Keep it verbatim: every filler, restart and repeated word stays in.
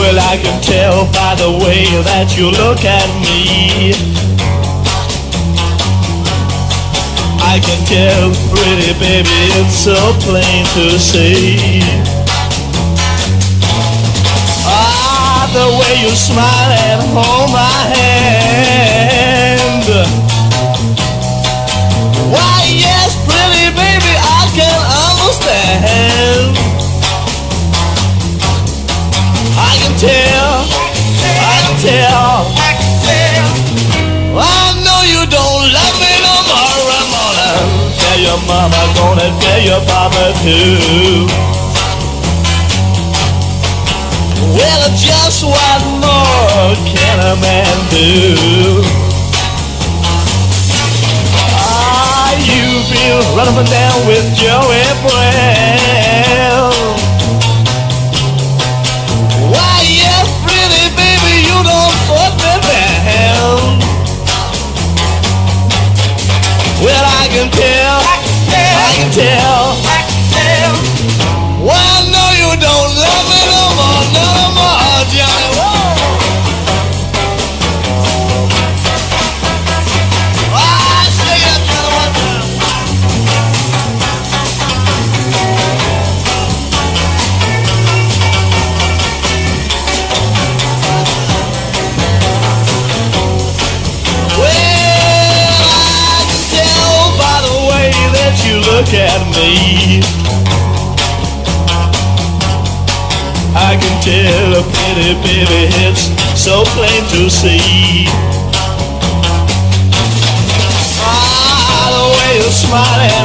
Well, I can tell by the way that you look at me. I can tell, pretty baby, it's so plain to see. Ah, the way you smile and hold my hand. Why, yes, pretty baby, I can understand. I can tell, I can tell, I can tell. I know you don't love me no more, Ramona. Tell your mama, gonna tell your papa too. Well, just what more can a man do? Ah, you've been running up and down with Joey Brown. Why, yes, pretty baby, you don't put me down. Well, I can tell, I can tell, I can tell. Well, I know you don't love me no more, no more, Johnny. Whoa. Ah, shake it up, Johnny, one time. Well, I can tell by the way that you look at me. I can tell, pretty baby, it's so plain to see. Ah, the way you smile